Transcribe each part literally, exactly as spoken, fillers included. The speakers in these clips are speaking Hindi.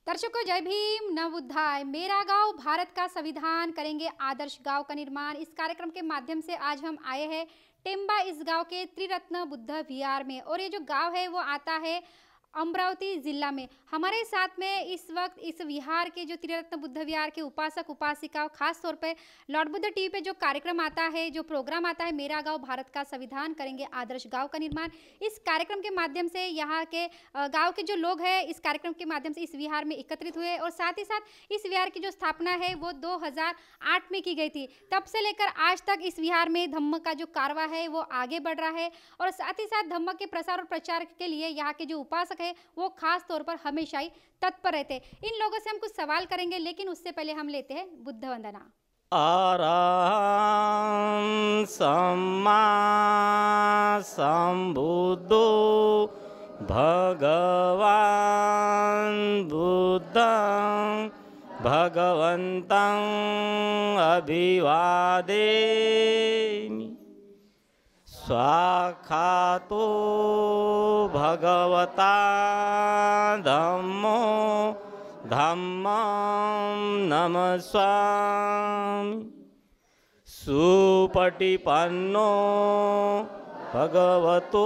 दर्शकों जय भीम नव उद्धाय। मेरा गांव भारत का संविधान करेंगे आदर्श गांव का निर्माण। इस कार्यक्रम के माध्यम से आज हम आए हैं टेम्बा इस गांव के त्रिरत्न बुद्ध विहार में, और ये जो गांव है वो आता है अमरावती जिला में। हमारे साथ में इस वक्त इस विहार के जो त्रिरत्न बुद्ध विहार के उपासक उपासिका, खास तौर पे लॉर्ड बुद्ध टीवी पे जो कार्यक्रम आता है, जो प्रोग्राम आता है, मेरा गांव भारत का संविधान करेंगे आदर्श गांव का निर्माण। इस कार्यक्रम के माध्यम से यहाँ के गांव के जो लोग हैं इस कार्यक्रम के माध्यम से इस विहार में एकत्रित हुए, और साथ ही साथ इस विहार की जो स्थापना है वो दो हज़ार आठ में की गई थी। तब से लेकर आज तक इस विहार में धम्म का जो कारवा है वो आगे बढ़ रहा है, और साथ ही साथ धम्म के प्रसार और प्रचार के लिए यहाँ के जो उपासक है वो खास तौर पर हमेशा ही तत्पर रहते हैं। इन लोगों से हम कुछ सवाल करेंगे, लेकिन उससे पहले हम लेते हैं बुद्ध वंदना। अरहं सम्मा सम्बुद्धो भगवान् बुद्धं भगवन्तं अभिवादेमि। स्वाखातो भगवता धम्मो धम्मं नमस्वामि। सुपटिपन्नो भगवतो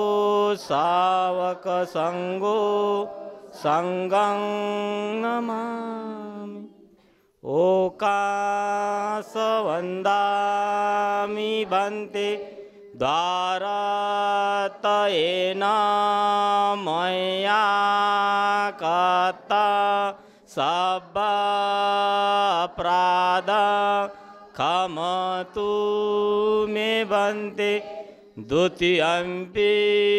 सावकसंगो संगं नमामि। ओकासवन्दामि भन्ते द्वारतयेन मया कता सब अपराध क्षमतु मे भन्ते। द्वितीयम्पि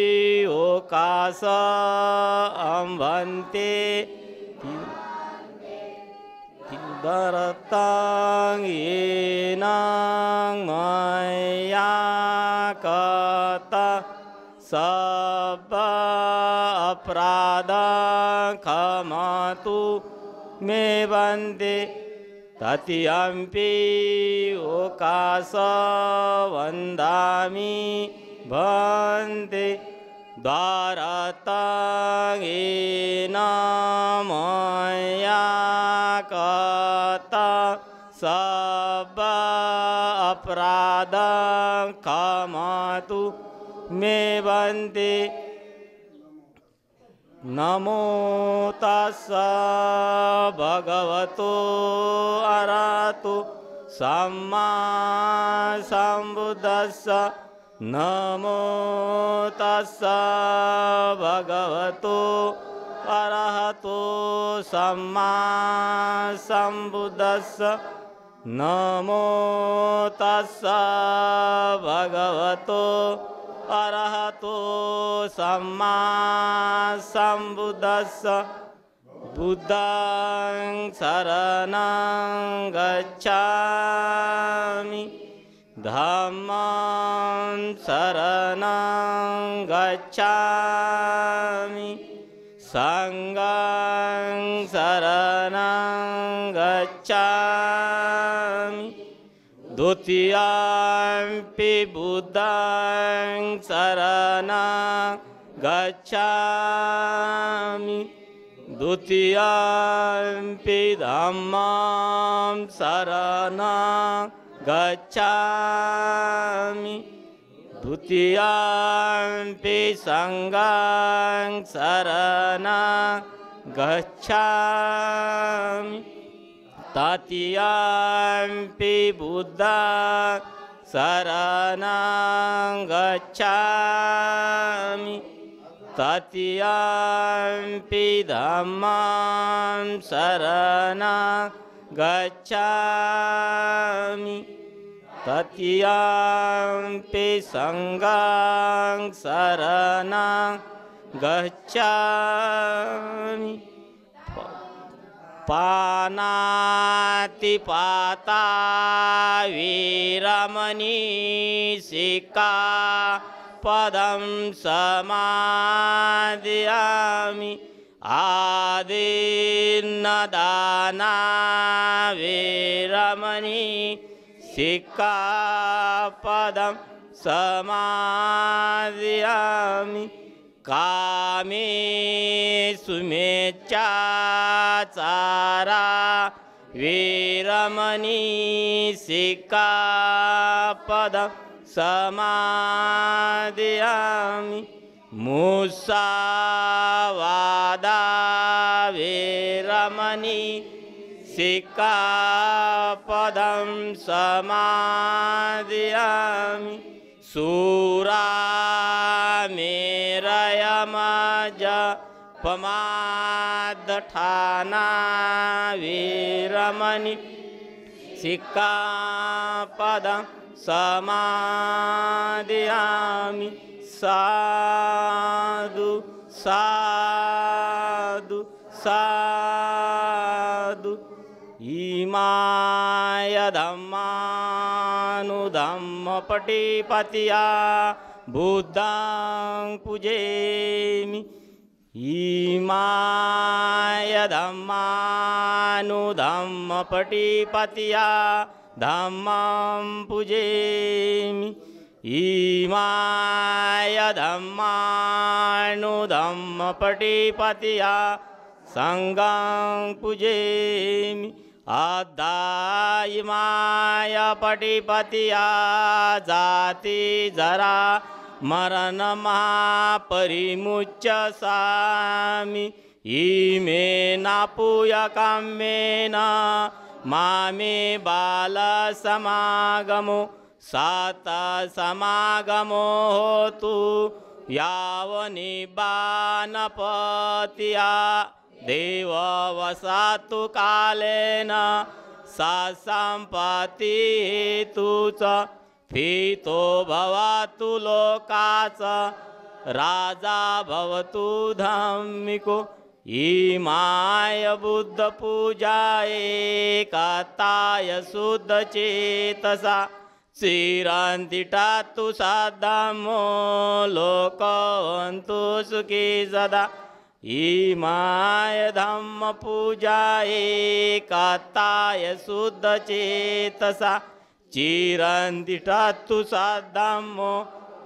ओकासं भन्ते भरतं येन मया कता सब अपराध क्षमतु मे भन्ते। तृतीयम्पि ओकासवन्दामि भन्ते द्वारतं येन मया कता सब अपराध क्षमतु मे भन्ते। नमो तस्सै भगवतो अरहतो सम्मा सम्बुद्धस्स। नमो तस्सै भगवतो अरहतो सम्मा सम्बुद्धस्स। नमो तस्सै भगवतो अरहतो सम्मा सम्बुद्धस्स। बुद्धं शरणं गच्छामि, धम्मं शरणं गच्छामि, संघं शरणं गच्छामि। द्वितीयम्पि बुद्धं शरणं गच्छामि, द्वितीयम्पि धम्मं शरणं गच्छामि, द्वितीयम्पि संघं शरणं गच्छामि। तृतीयम्पि बुद्धं शरणं गच्छामि, तृतीयम्पि धम्मं शरणं गच्छामि, तृतीयम्पि संघं शरणं गच्छामि। पानातिपाता वीरमणि सिक्खापदं समादयामि। आदीन्नदाना वीरमणि सिक्खापदं समादयामि। कामेषु मेच्छाचारा वीरमणि सिक्खापदं समादयामि मुसावादा वीरमणि सिक्खापदं समादयामि सूरामेरयमजपमादठाना वीरमणि सिक्खापदं समादयामि साधु साधु साधु इमाय धम्मानुधम्मपटिपतिया बुद्धं पूजयामि इमाय धम्मानुधम्मपटिपतिया धम्मं पूजयामि इमाय धम्मानुधम्मपटिपतिया संघं पूजयामि अद्धायिमाय पटिपतिया जाति जरा मरण महापरिमुच्य सामि इमे नापूय काम्येन मामे बाल समागमो सात समागमो होतु यावनिबानपतिया देव वसातु कालेन सा सम्पत्ति हेतु च फीतो भवतु लोकाच राजा भवतु धम्मिको इमाय बुद्ध पूजाये कताय शुद्ध चेतसा चिरन्तिटातु सद्धम्मो लोकवन्तु सुखी सदा इमाय धम्म पूजाये कताय शुद्ध चेतसा चिरन्तिटातु सद्धम्मो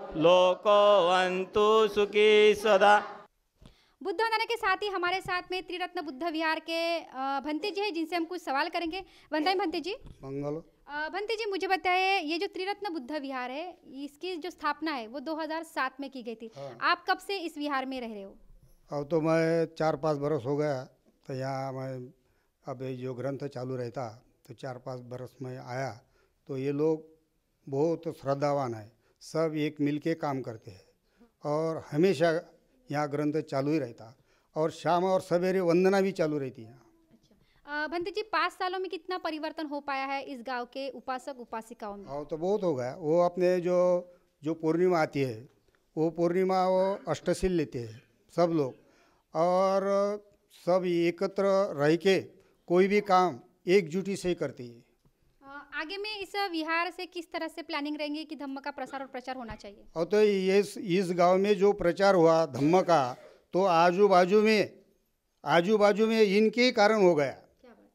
लोकवन्तु सुखी सदा। बुद्ध वंदना के साथ ही हमारे साथ में त्रिरत्न बुद्ध विहार के भंते जी हैं जिनसे हम कुछ सवाल करेंगे। वंदना भंते जी। मंगल। भंते जी मुझे बताइए, ये जो त्रिरत्न बुद्ध विहार है इसकी जो स्थापना है वो दो हज़ार सात में की गई थी। हाँ। आप कब से इस विहार में रह रहे हो? अब तो मैं चार पाँच बरस हो गया, तो यहाँ मैं अब जो ग्रंथ चालू रहता तो चार पाँच बरस में आया, तो ये लोग बहुत श्रद्धावान है, सब एक मिल के काम करते हैं और हमेशा यहाँ ग्रंथ चालू ही रहता और शाम और सवेरे वंदना भी चालू रहती है। अच्छा भंते जी, पाँच सालों में कितना परिवर्तन हो पाया है इस गांव के उपासक उपासिकाओं में? और तो बहुत हो गया। वो अपने जो जो पूर्णिमा आती है वो पूर्णिमा वो अष्टशील लेते हैं सब लोग और सब एकत्र रह के कोई भी काम एकजुटी से ही करती है। आगे में इस विहार से किस तरह से प्लानिंग रहेंगी कि धम्म का प्रसार और प्रचार होना चाहिए? और तो ये इस गांव में जो प्रचार हुआ धम्म का, तो आजू बाजू में आजू बाजू में इनके कारण हो गया। क्या बात?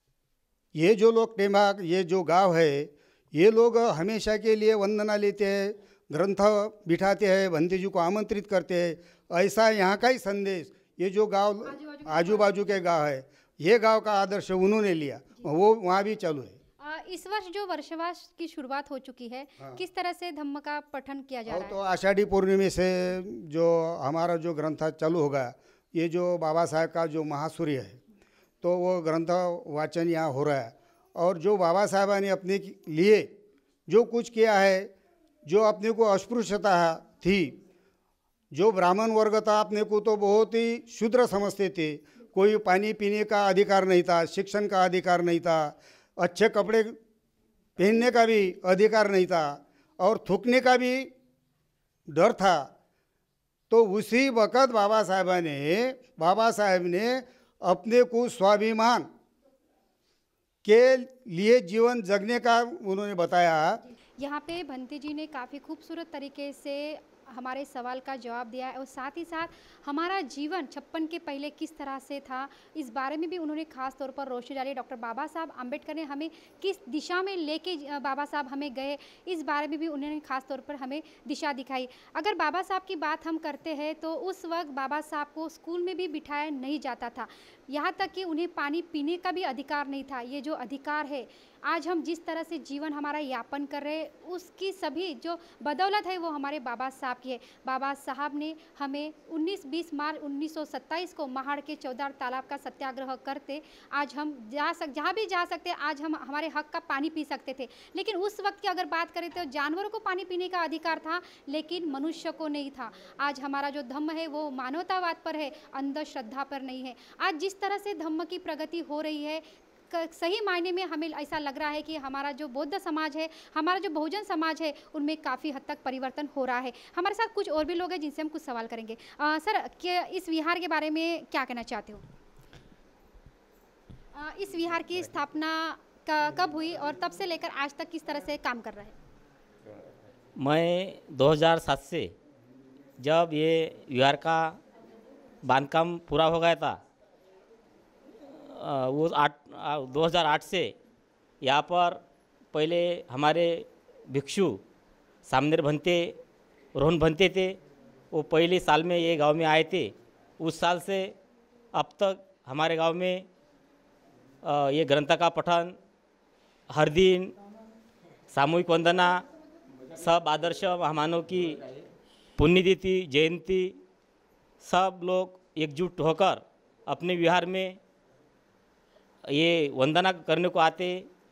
ये जो लोग टेमा, ये जो गांव है, ये लोग हमेशा के लिए वंदना लेते हैं, ग्रंथ बिठाते हैं, भंते जी को आमंत्रित करते हैं। ऐसा यहाँ का ही संदेश ये जो गांव आजू बाजू के गांव है, ये गांव का आदर्श उन्होंने लिया, वो वहाँ भी चालू है। इस वर्ष जो वर्षवास की शुरुआत हो चुकी है, हाँ। किस तरह से धम्म का पठन किया जा रहा है? तो आषाढ़ी पूर्णिमा से जो हमारा जो ग्रंथ चालू होगा, ये जो बाबा साहेब का जो महासूर्य है, तो वो ग्रंथ वाचन यहाँ हो रहा है। और जो बाबा साहेब ने अपने लिए जो कुछ किया है, जो अपने को अस्पृश्यता थी, जो ब्राह्मण वर्ग था, अपने को तो बहुत ही शूद्र समझते थे, कोई पानी पीने का अधिकार नहीं था, शिक्षण का अधिकार नहीं था, अच्छे कपड़े पहनने का भी अधिकार नहीं था और थूकने का भी डर था। तो उसी वक़्त बाबा साहेब ने बाबा साहेब ने अपने को स्वाभिमान के लिए जीवन जगने का उन्होंने बताया। यहाँ पे भंते जी ने काफ़ी खूबसूरत तरीके से हमारे सवाल का जवाब दिया है और साथ ही साथ हमारा जीवन छप्पन के पहले किस तरह से था इस बारे में भी उन्होंने खास तौर पर रोशनी डाली। डॉक्टर बाबा साहब अम्बेडकर ने हमें किस दिशा में लेके बाबा साहब हमें गए इस बारे में भी उन्होंने खास तौर पर हमें दिशा दिखाई। अगर बाबा साहब की बात हम करते हैं तो उस वक्त बाबा साहब को स्कूल में भी बिठाया नहीं जाता था, यहाँ तक कि उन्हें पानी पीने का भी अधिकार नहीं था। ये जो अधिकार है आज हम जिस तरह से जीवन हमारा यापन कर रहे हैं उसकी सभी जो बदौलत है वो हमारे बाबा साहब की है। बाबा साहब ने हमें उन्नीस बीस मार्च उन्नीस सौ सत्ताईस को महाड़ के चौदार तालाब का सत्याग्रह करते आज हम जा सक जहाँ भी जा सकते आज हम हमारे हक का पानी पी सकते थे। लेकिन उस वक्त की अगर बात करें तो जानवरों को पानी पीने का अधिकार था लेकिन मनुष्य को नहीं था। आज हमारा जो धम्म है वो मानवतावाद पर है, अंधश्रद्धा पर नहीं है। आज जिस तरह से धम्म की प्रगति हो रही है सही मायने में हमें ऐसा लग रहा है कि हमारा जो बौद्ध समाज है, हमारा जो बहुजन समाज है उनमें काफ़ी हद तक परिवर्तन हो रहा है। हमारे साथ कुछ और भी लोग हैं जिनसे हम कुछ सवाल करेंगे। आ, सर क्या इस विहार के बारे में क्या कहना चाहते हो? आ, इस विहार की स्थापना का कब हुई और तब से लेकर आज तक किस तरह से काम कर रहा है? मैं दो हज़ार सात से जब ये विहार का बांधकाम पूरा हो गया था वो आठ दो हज़ार आठ से यहाँ पर पहले हमारे भिक्षु सामनेर भंते रोहन भंते थे, वो पहले साल में ये गांव में आए थे। उस साल से अब तक हमारे गांव में ये ग्रंथ का पठन हर दिन सामूहिक वंदना सब आदर्श महामानव की पुण्यतिथि जयंती सब लोग एकजुट होकर अपने विहार में ये वंदना करने को आते।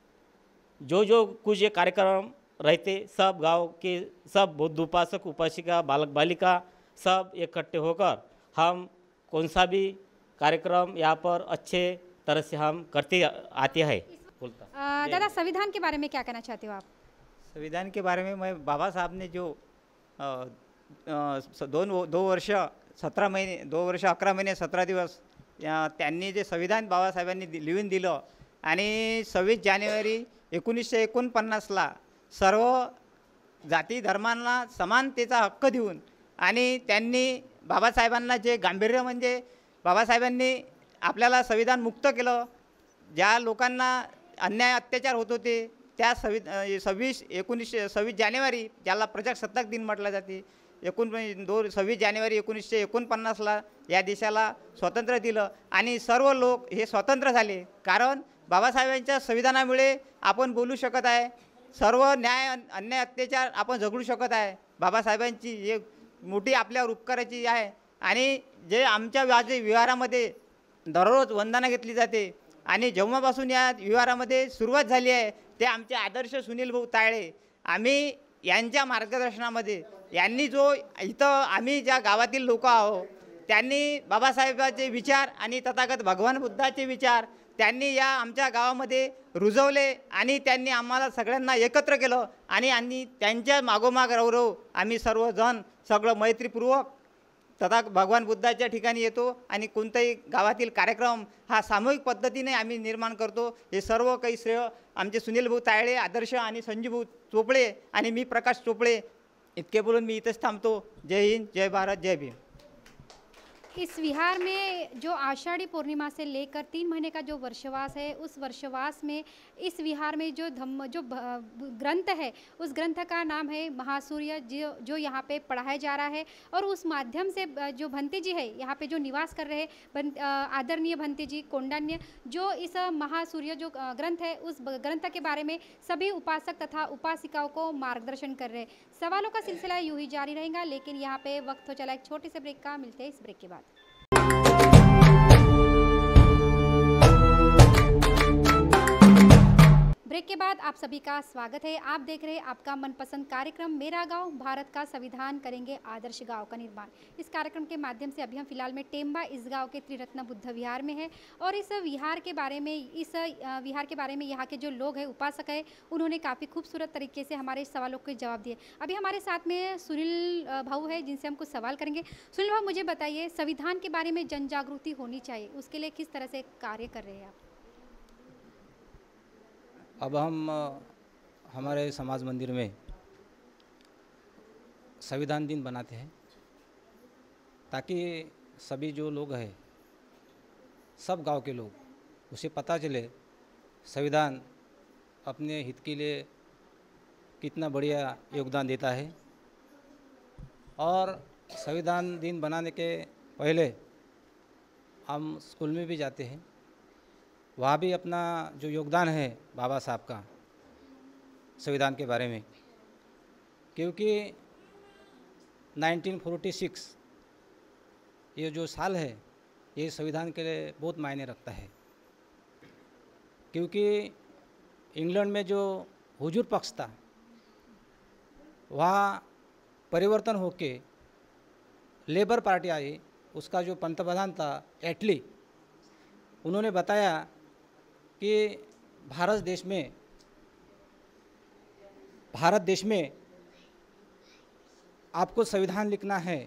जो जो कुछ ये कार्यक्रम रहते सब गांव के सब बौद्ध उपासक उपासिका बालक बालिका सब इकट्ठे होकर हम कौन सा भी कार्यक्रम यहाँ पर अच्छे तरह से हम करते आते हैं। बोलता दादा संविधान के बारे में क्या कहना चाहते हो आप? संविधान के बारे में मैं बाबा साहब ने जो आ, आ, दोन दो वर्ष सतरा महिने दो वर्ष अकरा महिने सतरा दिवस त्यांनी जे संविधान बाबासाहेबांनी लिहून दिलं आणि सव्वीस जानेवारी एकोणीसशे एकोणपन्नासला सर्व जाती धर्मांना समानतेचा हक्क देऊन आणि त्यांनी बाबासाहेबांना जे गांभीर्य म्हणजे बाबासाहेबांनी आपल्याला संविधान मुक्त केलं। ज्या लोकांना अन्याय अत्याचार होत होते त्या सव्वी सव्वीस एकोणीसशे सव्वीस जानेवारी ज्याला प्रजासत्ताक दिन म्हटलं जाते एकोण दो सव्वीस जानेवारी एकोणीसशे एकोणपन्नासला या देशाला स्वातंत्र्य दिलं आणि सर्व लोक हे स्वतंत्र झाले। कारण बाबासाहेबांच्या संविधानामुळे आपण बोलू शकत आहे, सर्व न्याय अन्याय अत्याचार आपण जगू शकत आहे। बाबासाहेबांची एक मोठी आपल्यावर उपकाराची आहे आणि जे आमच्या वाजे विहारामध्ये दररोज वंदना घेतली जाते आणि जेव्हापासून या विहारामध्ये सुरुवात झाली आहे ते आमचे आदर्श सुनील भाऊ तायडे आम्ही यांच्या मार्गदर्शनामध्ये यांनी जो इथं आम्ही ज्या गावातील लोक आहोत त्यांनी बाबासाहेबांचे विचार आणि तथागत भगवान बुद्धाचे विचार त्यांनी या आमच्या गावामध्ये रुजवले आणि त्यांनी आम्हाला सगळ्यांना एकत्र केलं आणि आणि त्यांच्या मागोमाग रवरव आम्ही सर्वजण सगळं मैत्रीपूर्वक तथा भगवान बुद्धाच्या ठिकाणी येतो आणि कोणताही गावातील कार्यक्रम हा सामूहिक पद्धतीने आम्ही निर्माण करतो। हे सर्व काही श्रेय आमचे सुनील भाऊ तायडे आदर्श आणि संजीव भाऊ चोपडे आणि मी प्रकाश चोपडे इतके बोलून मी इथेच थांबतो। जय हिंद, जय भारत, जय भीम। इस विहार में जो आषाढ़ी पूर्णिमा से लेकर तीन महीने का जो वर्षवास है उस वर्षवास में इस विहार में जो धम्म जो ग्रंथ है उस ग्रंथ का नाम है महासूर्य जो जो यहाँ पे पढ़ाया जा रहा है और उस माध्यम से जो भंते जी है यहाँ पे जो निवास कर रहे हैं आदरणीय भंते जी कोंडान्य जो इस महासूर्य जो ग्रंथ है उस ग्रंथ के बारे में सभी उपासक तथा उपासिकाओं को मार्गदर्शन कर रहे हैं। सवालों का सिलसिला यूँ ही जारी रहेगा लेकिन यहाँ पे वक्त हो चला एक छोटे से ब्रेक का। मिलते हैं इस ब्रेक के बाद। ब्रेक के बाद आप सभी का स्वागत है। आप देख रहे हैं आपका मनपसंद कार्यक्रम मेरा गांव भारत का संविधान करेंगे आदर्श गांव का निर्माण। इस कार्यक्रम के माध्यम से अभी हम फिलहाल में टेम्बा इस गांव के त्रिरत्न बुद्ध विहार में है और इस विहार के बारे में इस विहार के बारे में यहाँ के जो लोग हैं उपासक है उन्होंने काफ़ी खूबसूरत तरीके से हमारे सवालों के जवाब दिए। अभी हमारे साथ में सुनील भाऊ है जिनसे हम कुछ सवाल करेंगे। सुनील भाऊ मुझे बताइए संविधान के बारे में जन जागृति होनी चाहिए उसके लिए किस तरह से कार्य कर रहे हैं आप? अब हम हमारे समाज मंदिर में संविधान दिन बनाते हैं, ताकि सभी जो लोग हैं, सब गांव के लोग, उसे पता चले संविधान अपने हित के लिए कितना बढ़िया योगदान देता है। और संविधान दिन बनाने के पहले हम स्कूल में भी जाते हैं, वहाँ भी अपना जो योगदान है बाबा साहब का संविधान के बारे में, क्योंकि उन्नीस सौ छियालीस ये जो साल है ये संविधान के लिए बहुत मायने रखता है, क्योंकि इंग्लैंड में जो हुजूर पक्ष था वहाँ परिवर्तन होके लेबर पार्टी आई, उसका जो पंतप्रधान था एटली, उन्होंने बताया कि भारत देश में भारत देश में आपको संविधान लिखना है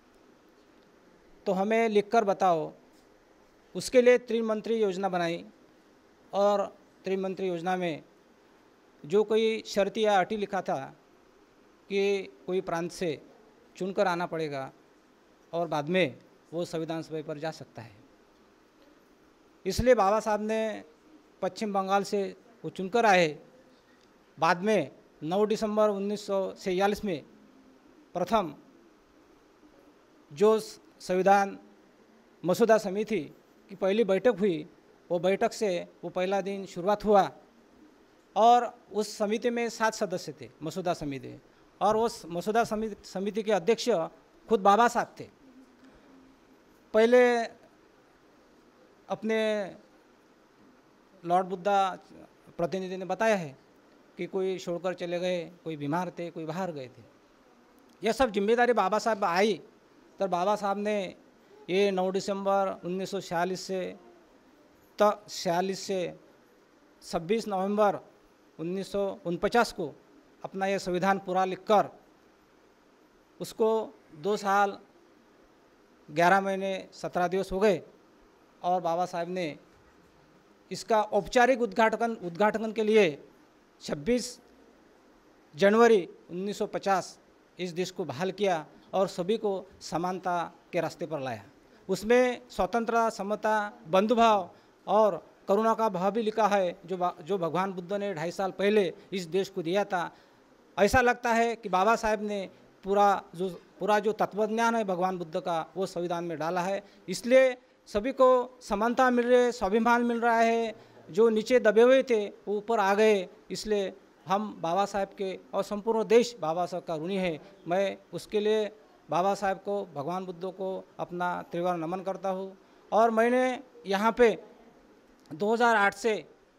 तो हमें लिखकर बताओ। उसके लिए त्रिमंत्री योजना बनाई और त्रिमंत्री योजना में जो कोई शर्त या अटी लिखा था कि कोई प्रांत से चुनकर आना पड़ेगा और बाद में वो संविधान सभा पर जा सकता है। इसलिए बाबा साहब ने पश्चिम बंगाल से वो चुनकर आए। बाद में नौ दिसंबर उन्नीस सौ छियालीस में प्रथम जो संविधान मसौदा समिति की पहली बैठक हुई, वो बैठक से वो पहला दिन शुरुआत हुआ और उस समिति में सात सदस्य थे, मसौदा समिति, और उस मसौदा समिति समिति के अध्यक्ष खुद बाबा साहब थे। पहले अपने लॉर्ड बुद्धा प्रतिनिधि ने बताया है कि कोई छोड़कर चले गए, कोई बीमार थे, कोई बाहर गए थे। यह सब जिम्मेदारी बाबा साहब आई, तो बाबा साहब ने ये नौ दिसंबर उन्नीस सौ छियालीस से तक छियालीस से छब्बीस नवंबर उन्नीस सौ उनपचास को अपना यह संविधान पूरा लिखकर उसको दो साल ग्यारह महीने सत्रह दिवस हो गए और बाबा साहब ने इसका औपचारिक उद्घाटन उद्घाटन के लिए छब्बीस जनवरी उन्नीस सौ पचास इस देश को बहाल किया और सभी को समानता के रास्ते पर लाया। उसमें स्वतंत्रता, समता, बंधुभाव और करुणा का भाव भी लिखा है, जो जो भगवान बुद्ध ने ढाई साल पहले इस देश को दिया था। ऐसा लगता है कि बाबा साहब ने पूरा जो पूरा जो तत्वज्ञान है भगवान बुद्ध का वो संविधान में डाला है। इसलिए सभी को समानता मिल रही है, स्वाभिमान मिल रहा है। जो नीचे दबे हुए थे वो ऊपर आ गए। इसलिए हम बाबा साहब के और संपूर्ण देश बाबा साहब का ऋणी है। मैं उसके लिए बाबा साहब को, भगवान बुद्ध को अपना त्रिवार नमन करता हूँ। और मैंने यहाँ पे दो हज़ार आठ से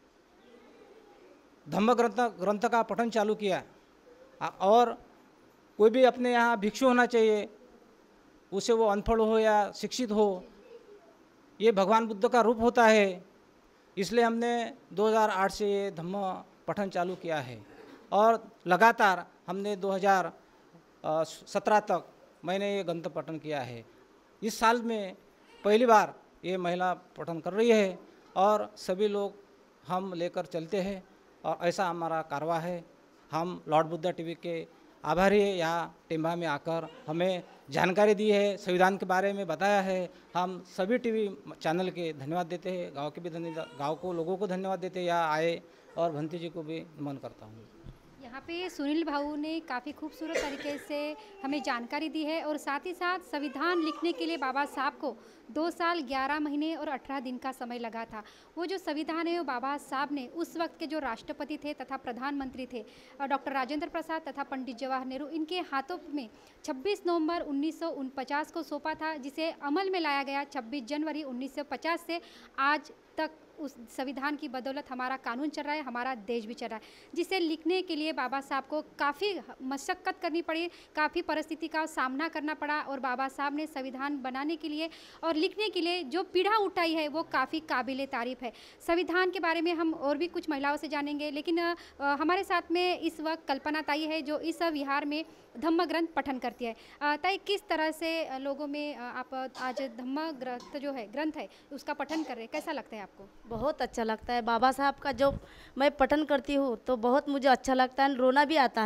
धम्म ग्रंथ ग्रंथ का पठन चालू किया। और कोई भी अपने यहाँ भिक्षु होना चाहिए, उसे वो अनपढ़ हो या शिक्षित हो, ये भगवान बुद्ध का रूप होता है। इसलिए हमने दो हज़ार आठ से ये धम्म पठन चालू किया है और लगातार हमने दो हज़ार सत्रह तक मैंने ये ग्रंथ पठन किया है। इस साल में पहली बार ये महिला पठन कर रही है और सभी लोग हम लेकर चलते हैं और ऐसा हमारा कारवा है। हम लॉर्ड बुद्धा टीवी के आभारी है, यहाँ टिम्बा में आकर हमें जानकारी दी है, संविधान के बारे में बताया है। हम सभी टीवी चैनल के धन्यवाद देते हैं, गांव के भी धन्यवाद, गांव को लोगों को धन्यवाद देते हैं यहाँ आए, और भंती जी को भी नमन करता हूँ। यहाँ पे सुनील भाऊ ने काफ़ी खूबसूरत तरीके से हमें जानकारी दी है और साथ ही साथ संविधान लिखने के लिए बाबा साहब को दो साल ग्यारह महीने और अठारह दिन का समय लगा था। वो जो संविधान है वो बाबा साहब ने उस वक्त के जो राष्ट्रपति थे तथा प्रधानमंत्री थे डॉक्टर राजेंद्र प्रसाद तथा पंडित जवाहर नेहरू, इनके हाथों में छब्बीस नवंबर उन्नीस सौ उनचास को सौंपा था, जिसे अमल में लाया गया छब्बीस जनवरी उन्नीस सौ पचास से आज तक। उस संविधान की बदौलत हमारा कानून चल रहा है, हमारा देश भी चल रहा है, जिसे लिखने के लिए बाबा साहब को काफ़ी मशक्क़त करनी पड़ी, काफ़ी परिस्थिति का सामना करना पड़ा। और बाबा साहब ने संविधान बनाने के लिए और लिखने के लिए जो पीढ़ा उठाई है वो काफ़ी काबिल तारीफ़ है। संविधान के बारे में हम और भी कुछ महिलाओं से जानेंगे, लेकिन आ, हमारे साथ में इस वक्त कल्पना ताई है जो इस विहार में धम्म ग्रंथ पठन करती है। ताई, किस तरह से लोगों में आप आज धम्म ग्रंथ जो है ग्रंथ है उसका पठन कर रहे हैं, कैसा लगता है आपको? बहुत अच्छा लगता है। बाबा साहब का जो मैं पठन करती हूँ तो बहुत मुझे अच्छा लगता है, रोना भी आता है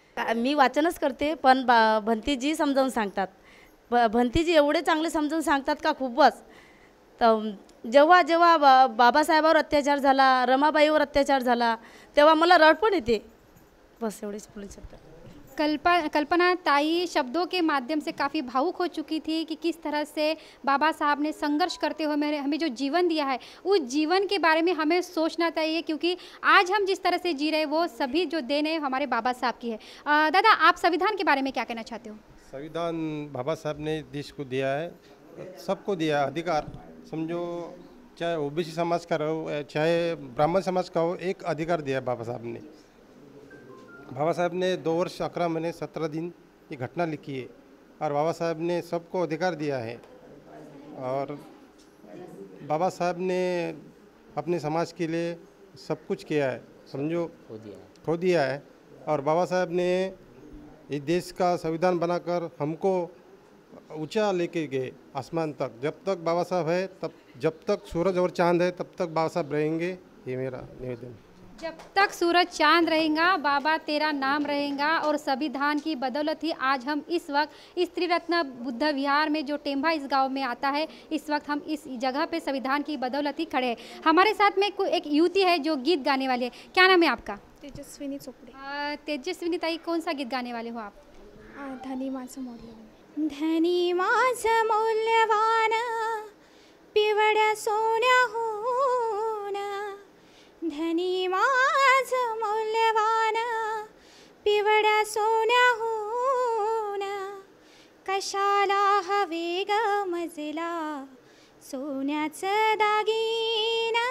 का- मी वाचनच करते, पण बा भंतीजी समजावून सांगतात. भ भंतीजी एवढे चांगले समजावून सांगतात का खूपच. तर जेव्हा जेव्हा बा बाबासाहेबावर अत्याचार झाला, रमाबाईवर अत्याचार झाला, तेव्हा मला रड पण येते. बस एवढेच बोलू शकतात. कल्पा कल्पना ताई शब्दों के माध्यम से काफ़ी भावुक हो चुकी थी कि किस तरह से बाबा साहब ने संघर्ष करते हुए हमें हमें जो जीवन दिया है, उस जीवन के बारे में हमें सोचना चाहिए, क्योंकि आज हम जिस तरह से जी रहे हैं वो सभी जो देन है हमारे बाबा साहब की है। अ, दादा, आप संविधान के बारे में क्या कहना चाहते हो? संविधान बाबा साहब ने देश को दिया है, सबको दिया है अधिकार। समझो चाहे ओबीसी समाज का हो चाहे ब्राह्मण समाज का हो, एक अधिकार दिया है बाबा साहब ने। बाबा साहब ने दो वर्ष अकरा महीने सत्रह दिन ये घटना लिखी है और बाबा साहब ने सबको अधिकार दिया है। और बाबा साहब ने अपने समाज के लिए सब कुछ किया है, समझो खो दिया है। खो दिया है। और बाबा साहब ने इस देश का संविधान बनाकर हमको ऊंचा लेके गए आसमान तक। जब तक बाबा साहब है, तब जब तक सूरज और चांद है, तब तक बाबा साहब रहेंगे। ये मेरा निवेदन। जब तक सूरज चांद रहेगा बाबा तेरा नाम रहेगा। और संविधान की बदौलत ही आज हम इस वक्त इस त्रिरत्न बुद्ध विहार में जो टेम्बा इस गांव में आता है, इस वक्त हम इस जगह पे संविधान की बदौलत ही खड़े हैं। हमारे साथ में कोई एक युवती है जो गीत गाने वाली है। क्या नाम है आपका? तेजस्विनी चोपडे। अ, तेजस्विनी ताई, कौन सा गीत गाने वाले हो आप? आ, धनी माझं मौल्यवान, धनी माझं मौल्यवान, पिवळ्या सोन्याहून, धनी माझं मौल्यवान, पिवळ्या सोन्याहून, कशाला हवे ग मजला सोन्याचं दागिना,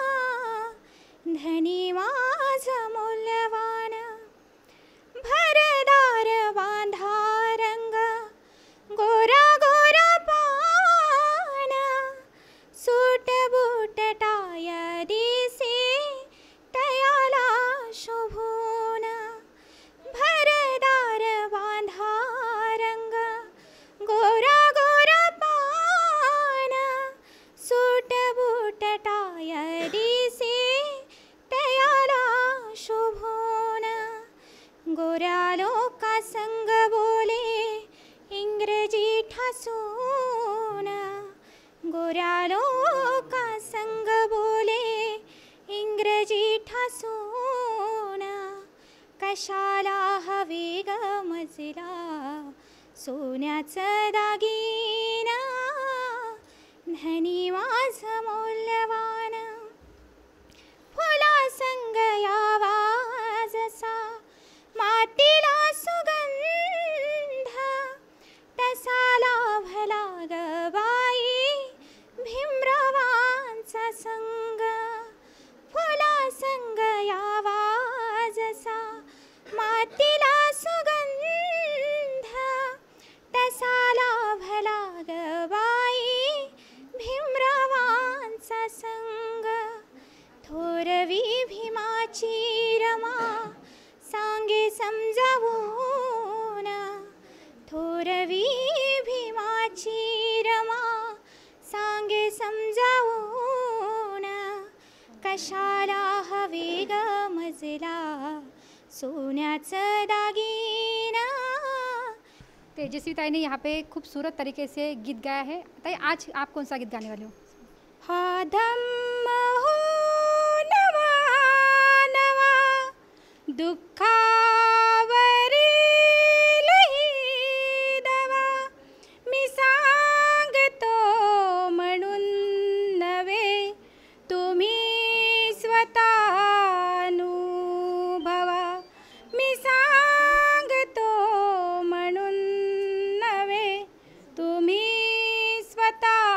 धनी माझं मौल्यवान, भरदार बांधा रंग, गोरा गोरा पान, सूट बूट टाय दिसे तयाला शोभून, भरदार बांधा रंग, गोरा गोरा पान, सूट बूट टाय दिसे तयाला शोभून, गोऱ्या लोका संग बोले इंग्रजी ठासून, गोऱ्या लोका संग बोले इंग्रजी ठासून, कशाला हवे ग मजला सोन्याचं दागिना, धनी माझं मौल्यवान, फुला संग यावा जसा मातीला सुगंध, तसा लाभला ग बाई भीमरावांचा संग, फुला संग यावा जसा मातीला सुगंध, तसा लाभला ग बाई भीमरावांचा संग, थोरवी भीमाची रमा सांगे समजावून, थोरवी भीमाची रमा सांगे समजावून, कशाला हवे ग मजला सोन्याचं दागिना। तेजस्वी ताई ने यहाँ पे खूबसूरत तरीके से गीत गाया है। ताई, आज आप कौन सा गीत गाने वाले हो? हा धम्म हो नवा नवा, दुःखावरील ही दवा, मी सांगतो म्हणून नव्हे तुम्ही स्वतः अनुभवा, मी सांगतो म्हणून नव्हे तुम्ही स्वतः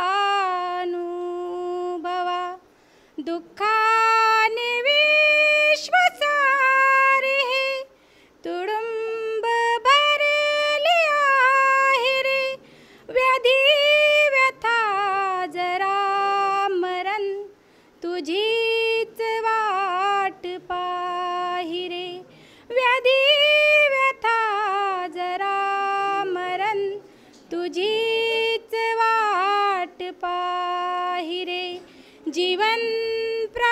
अनुभवा, दुःखाने विश्व सारे हे तुडुंब भरले आहे रे, व्याधी व्यथा जरा मरण तुझीच वाट पाही रे, व्याधी व्यथा जरा मरण तुझीच वाट पाही रे, जीवन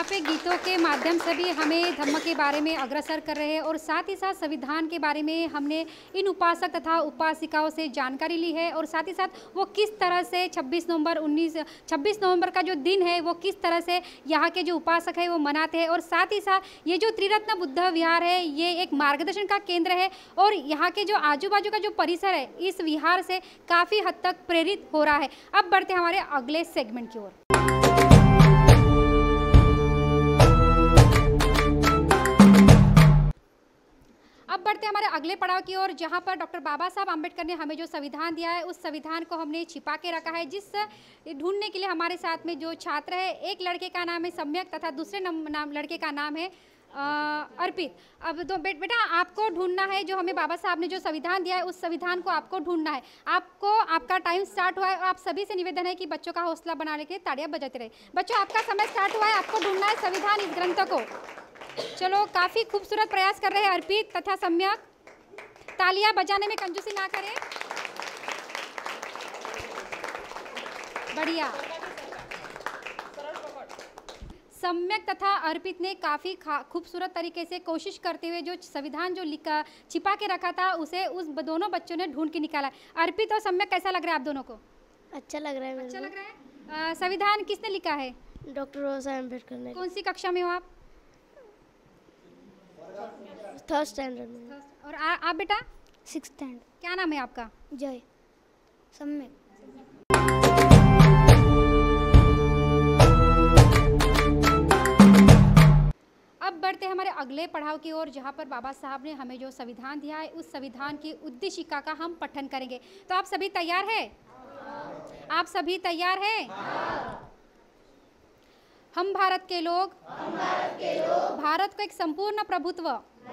पे गीतों के माध्यम से भी हमें धम्म के बारे में अग्रसर कर रहे हैं और साथ ही साथ संविधान के बारे में हमने इन उपासक तथा उपासिकाओं से जानकारी ली है और साथ ही साथ वो किस तरह से छब्बीस नवंबर उन्नीस छब्बीस नवंबर का जो दिन है वो किस तरह से यहाँ के जो उपासक है वो मनाते हैं और साथ ही साथ ये जो त्रिरत्न बुद्ध विहार है ये एक मार्गदर्शन का केंद्र है और यहाँ के जो आजू बाजू का जो परिसर है इस विहार से काफ़ी हद तक प्रेरित हो रहा है। अब बढ़ते हमारे अगले सेगमेंट की ओर। अब बढ़ते हमारे अगले पड़ाव की ओर, जहां पर डॉक्टर बाबा साहब आम्बेडकर ने हमें जो संविधान दिया है उस संविधान को हमने छिपा के रखा है, जिस ढूंढने के लिए हमारे साथ में जो छात्र है, एक लड़के का नाम है सम्यक तथा दूसरे नाम लड़के का नाम है अर्पित। अब दो बे, बेटा आपको ढूंढना है, जो हमें बाबा साहब ने जो संविधान दिया है उस संविधान को आपको ढूंढना है। आपको आपका टाइम स्टार्ट हुआ है। आप सभी से निवेदन है कि बच्चों का हौसला बनाने के लिए ताड़ियां बजाते रहे। बच्चों आपका समय स्टार्ट हुआ है, आपको ढूंढना है संविधान इस ग्रंथ को। चलो, काफ़ी खूबसूरत प्रयास कर रहे हैं अर्पित तथा सम्यक। तालियां बजाने में कंजूसी ना करें। बढ़िया। सम्यक तथा अर्पित ने काफ़ी खूबसूरत तरीके से कोशिश करते हुए जो संविधान जो लिखा छिपा के रखा था उसे उस दोनों बच्चों ने ढूंढ के निकाला। अर्पित और सम्यक कैसा लग रहा है आप दोनों को? अच्छा लग रहा है। अच्छा लग रहा है। संविधान किसने लिखा है? डॉक्टर बाबा साहब अम्बेडकर ने। कौन सी कक्षा में हो आप? थर्ड स्टैंडर्ड में। और आ, आप बेटा? Six standard. क्या नाम है आपका? जय। सम्यक। अब बढ़ते हमारे अगले पड़ाव की ओर, जहाँ पर बाबा साहब ने हमें जो संविधान दिया है उस संविधान की उद्देशिका का हम पठन करेंगे। तो आप सभी तैयार हैं? आप सभी तैयार हैं? हम भारत के लोग, हम भारत के लोग भारत को एक संपूर्ण प्रभुत्व,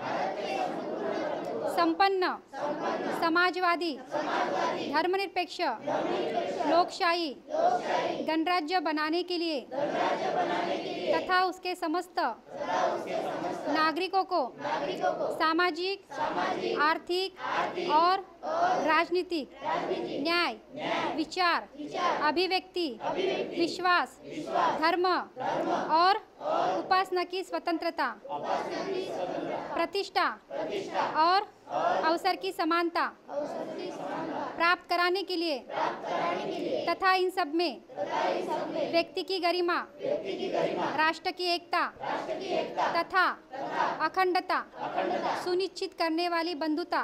संपन्न, समाजवादी, धर्मनिरपेक्ष, लोकशाही, गणराज्य बनाने के लिए तथा उसके समस्त नागरिकों को सामाजिक, आर्थिक और राजनीतिक न्याय, विचार, अभिव्यक्ति, विश्वास, धर्म और उपासना की स्वतंत्रता, प्रतिष्ठा और अवसर की समानता प्राप्त कराने के लिए तथा इन सब में व्यक्ति की गरिमा, राष्ट्र की एकता तथा अखंडता सुनिश्चित करने वाली बंधुता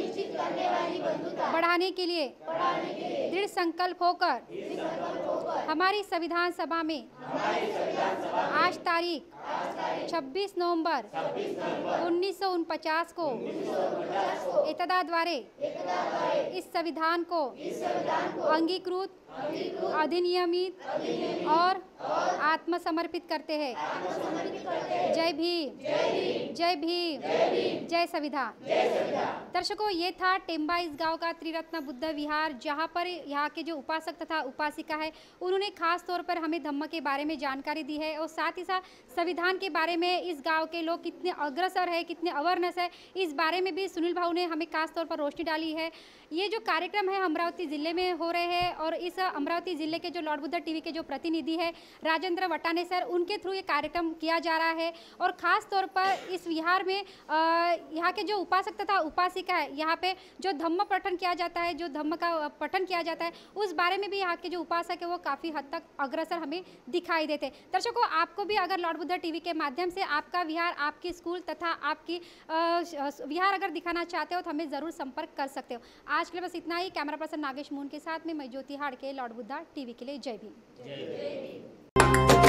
बढ़ाने के लिए दृढ़ संकल्प होकर हमारी संविधान सभा में आज तारीख छब्बीस नवंबर उन्नीस सौ उनपचास को एतदा द्वारे इस संविधान को अंगीकृत, अधिनियमित और आत्मसमर्पित करते हैं। जय भीम, जय भीम, जय संविधान। दर्शकों, ये था टेम्बा इस गांव का त्रिरत्न बुद्ध विहार, जहां पर यहाँ के जो उपासक तथा उपासिका है उन्होंने खास तौर पर हमें धम्म के बारे में जानकारी दी है और साथ ही साथ संविधान के बारे में इस गांव के लोग कितने अग्रसर है, कितने अवेयरनेस है, इस बारे में भी सुनील भाऊ ने हमें खास तौर पर रोशनी डाली है। ये जो कार्यक्रम है अमरावती ज़िले में हो रहे हैं और इस अमरावती ज़िले के जो लॉर्ड बुद्ध टीवी के जो प्रतिनिधि है राजेंद्र वटाने सर, उनके थ्रू ये कार्यक्रम किया जा रहा है और ख़ास तौर पर इस विहार में यहाँ के जो उपासक तथा उपासिका है, यहाँ पे जो धम्म पठन किया जाता है, जो धम्म का पठन किया जाता है, उस बारे में भी यहाँ के जो उपासक है वो काफ़ी हद तक अग्रसर हमें दिखाई देते। दर्शकों, आपको भी अगर लॉर्ड बुद्ध टीवी के माध्यम से आपका विहार, आपकी स्कूल तथा आपकी विहार अगर दिखाना चाहते हो तो हमें ज़रूर संपर्क कर सकते हो। आज के लिए बस इतना ही। कैमरा पर्सन नागेश मून के साथ में मैं ज्योति हाड़के, लॉर्ड बुद्धा टीवी के लिए। जय भीम।